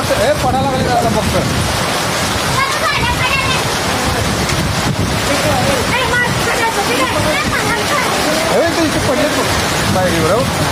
हे पडायला लागले आता फक्त हे ते इथे पडले पायरीवर